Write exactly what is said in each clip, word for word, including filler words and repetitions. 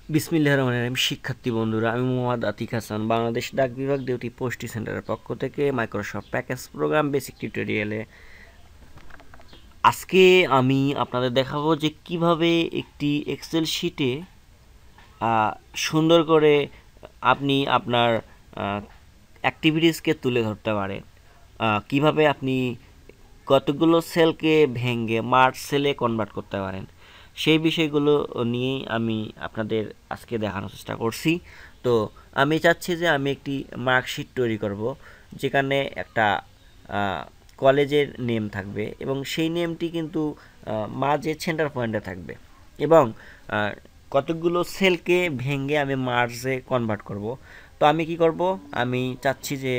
বিসমিল্লাহির রহমানির রহিম। শিক্ষার্থী বন্ধুরা, আমি মোহাম্মদ আতিক হাসান বাংলাদেশ ডাক বিভাগ ডিউটি পোস্টি সেন্টারের পক্ষ থেকে মাইক্রোসফট প্যাকেজ প্রোগ্রাম বেসিক টিউটোরিয়ালে আজকে আমি আপনাদের দেখাবো যে কিভাবে একটি এক্সেল শিটে সুন্দর করে আপনি আপনার অ্যাক্টিভিটিসকে তুলে ধরতে পারেন। কিভাবে আপনি কতগুলো সেলকে ভেঙে মার্চ সেলে কনভার্ট করতে পারেন, সেই বিষয়গুলো নিয়েই আমি আপনাদের আজকে দেখানোর চেষ্টা করছি। তো আমি চাচ্ছি যে আমি একটি মার্কশিট তৈরি করব, যেখানে একটা কলেজের নেম থাকবে এবং সেই নেমটি কিন্তু মাঝে সেন্টার পয়েন্টে থাকবে এবং কতগুলো সেলকে ভেঙে আমি মার্চে কনভার্ট করব। তো আমি কি করব, আমি চাচ্ছি যে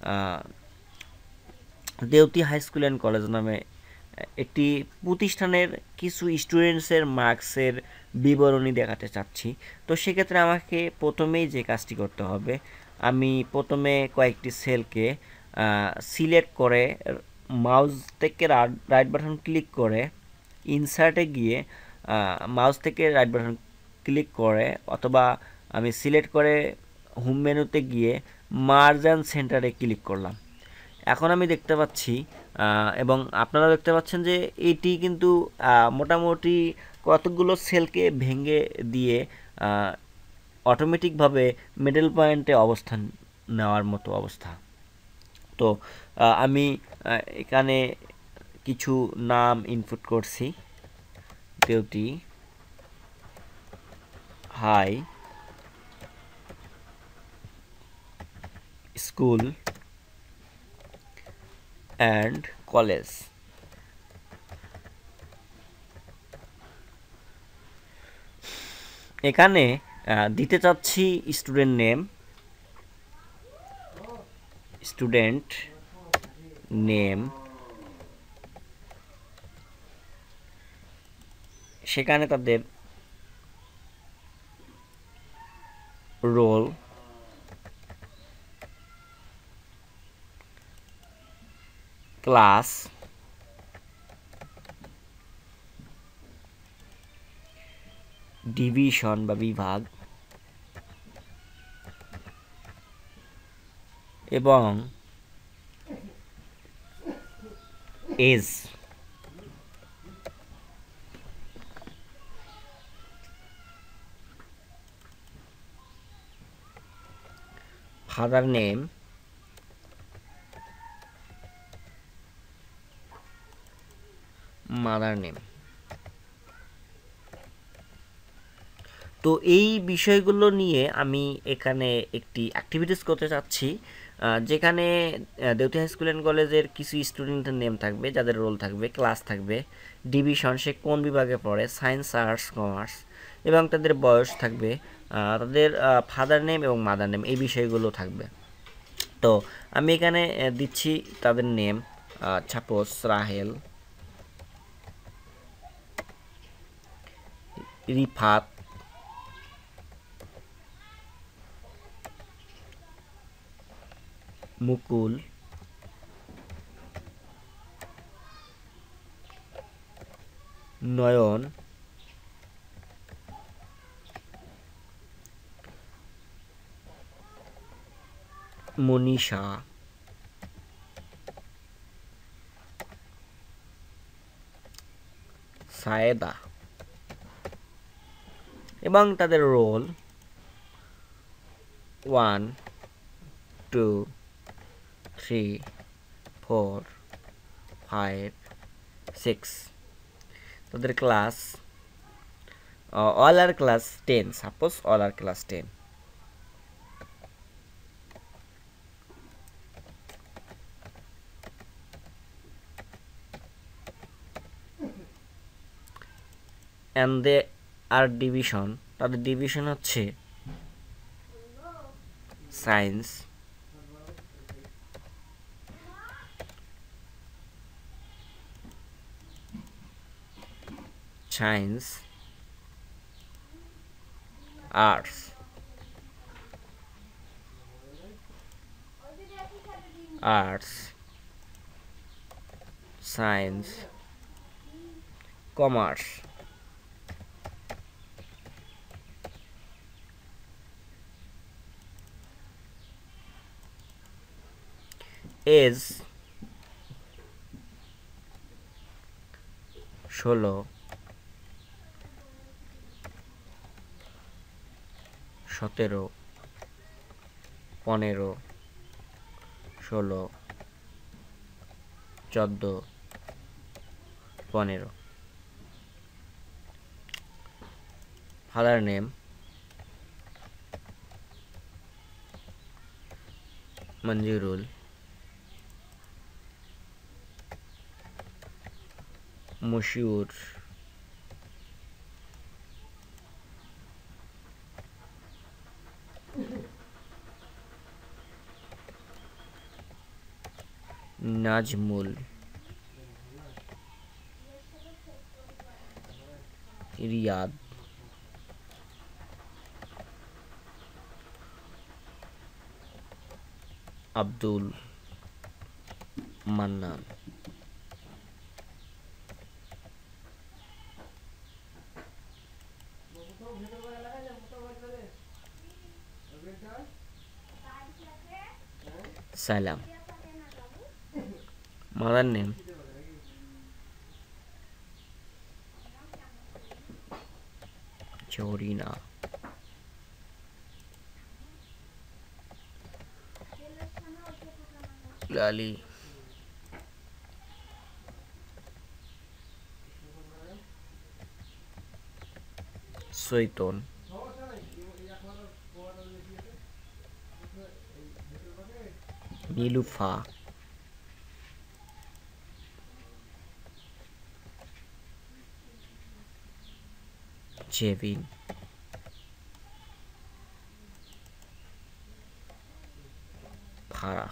Deoti high school and college নামে একটি প্রতিষ্ঠানের কিছু স্টুডেন্টসের মার্কসের বিবরণী দেখাতে চাচ্ছি। তো সেক্ষেত্রে আমাকে প্রথমেই যে কাজটি করতে হবে, আমি প্রথমে কয়েকটি সেলকে সিলেক্ট করে মাউস থেকে রাইট বাটন ক্লিক করে ইনসার্টে গিয়ে মাউস থেকে রাইট বাটন ক্লিক করে অথবা আমি সিলেক্ট করে হোম মেনুতে গিয়ে মার্জ অ্যান্ড সেন্টারে ক্লিক করলাম। এখন আমি দেখতে পাচ্ছি এবং আপনারা দেখতে পাচ্ছেন যে এটি কিন্তু মোটামুটি কতগুলো সেলকে ভেঙে দিয়ে অটোমেটিকভাবে মিডল পয়েন্টে অবস্থান নেওয়ার মতো অবস্থা। তো আমি এখানে কিছু নাম ইনপুট করছি, Deoti high school and college. এখানে দিতে চাচ্ছি স্টুডেন্ট নেম, স্টুডেন্ট নেম, সেখানে তাদের রোল, ক্লাস, ডিভিশন বা বিভাগ এবং age. Father name, mother name. তো এই বিষয়গুলো নিয়ে আমি এখানে একটি অ্যাক্টিভিটিস করতে চাচ্ছি, যেখানে দেওতি হাই স্কুল অ্যান্ড কলেজের কিছু স্টুডেন্টের নেম থাকবে, যাদের রোল থাকবে, ক্লাস থাকবে, ডিভিশন সে কোন বিভাগে পড়ে, সায়েন্স, আর্টস, কমার্স, এবং তাদের বয়স থাকবে, তাদের ফাদার নেম এবং মাদার নেম, এই বিষয়গুলো থাকবে। তো আমি এখানে দিচ্ছি তাদের নেম, সাপোজ রাহেল, রিফাত, মুকুল, নয়ন, মনীষা, সায়েদা, এবং তাদের roll one, two, three, four, five, six. তাদের class, all are class ten, suppose all are class ten. And they are division, তাদের ডিভিশন হচ্ছে science, science, arts, arts, science, commerce, age ষোলো, সতেরো, পনেরো, ষোলো, চোদ্দো, পনেরো। Father name Manjurul, Moshiur, Nazmul, Riyad, Abdul Mannan. Salam. Mother name Jorina, Lali, Soiton, Nilufa, Jevin, Fara.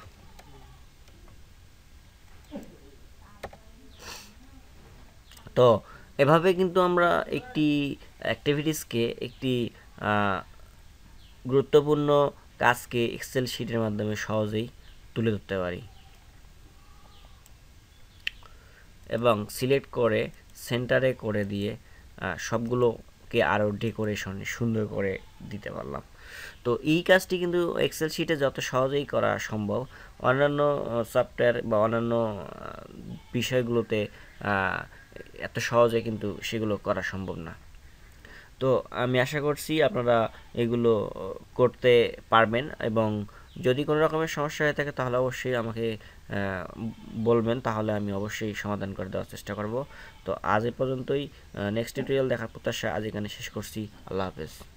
তো এভাবে কিন্তু আমরা একটি অ্যাক্টিভিটিসকে, একটি গুরুত্বপূর্ণ কাজকে এক্সেল শিটের মাধ্যমে সহজেই তুলে ধরতে পারি এবং সিলেক্ট করে সেন্টারে করে দিয়ে সবগুলোকে আরও ডেকোরেশন সুন্দর করে দিতে পারলাম। তো এই কাজটি কিন্তু এক্সেল শিটে যত সহজেই করা সম্ভব, অন্যান্য সফটওয়্যার বা অন্যান্য বিষয়গুলোতে এত সহজে কিন্তু সেগুলো করা সম্ভব না। তো আমি আশা করছি আপনারা এগুলো করতে পারবেন, এবং যদি কোনো রকমের সমস্যা হয়ে থাকে তাহলে অবশ্যই আমাকে বলবেন, তাহলে আমি অবশ্যই সমাধান করে দেওয়ার চেষ্টা করব। তো আজ এ পর্যন্তই। নেক্সট টিউটোরিয়াল দেখার প্রত্যাশা আজ এখানে শেষ করছি। আল্লাহ হাফেজ।